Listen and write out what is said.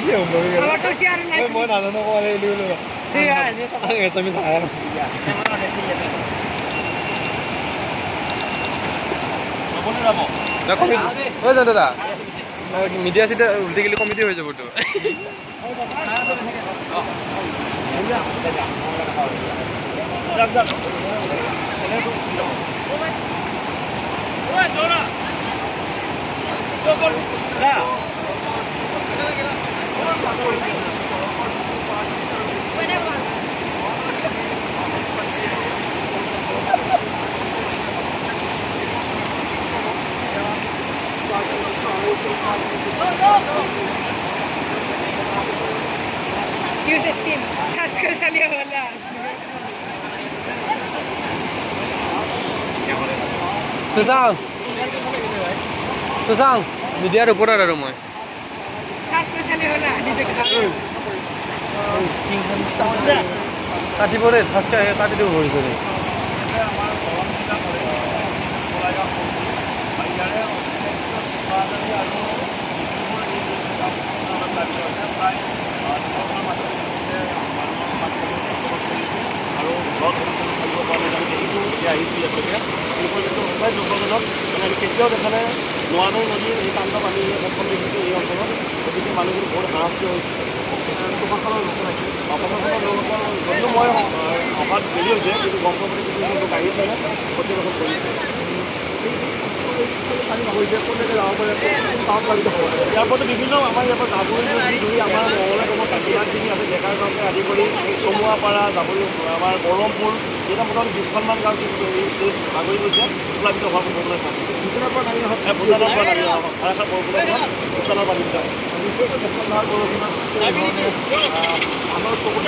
মই নাজানো দাদা মিডিয়া চিডিয়া উল্টি গেলি কমিটি হৈ যাবতো মিডিয়াৰ ওপৰত আৰু মই কাটিবৰে কাটি দিব ভৰিছে কেতিয়াও দেখা নাই নোৱাৰো নদীৰ এই কাণ্ড পানী অসম দেখিছোঁ এই অঞ্চলত গতিকে মানুহবোৰ বহুত হাৰাশাস্তি হৈছে প্ৰশাসনৰ লোক লাগিছে প্ৰশাসনৰ লোকসকল যদিও মই অহাত দেৰি হৈছে কিন্তু গম পাবলৈ কিছু লোক আহিছে প্ৰতিবেদন কৰিছে ইয়াৰ পৰা বিভিন্ন আমাৰ ইয়াৰ পৰা জাবুৰি ধৰি আমাৰ মঙলদৈ যিমানখিনি আছে ডেকাৰ গাঁৱকে আদি কৰি চমুৱাপাৰা জাবুৰি আমাৰ বৰমপুৰ এইটা মোটামুটি 20খনমান গাঁও বাগৰি গৈছে প্লাবিত হোৱাৰ সম্ভাৱনা থাকে ভূটানৰ পৰা নামি আহক ভূটানৰ পৰা নামি আহক ধাৰাসাৰ বৰষুণৰ ভূটানৰ পানী যায় বৰষুণত আমাৰ চকুত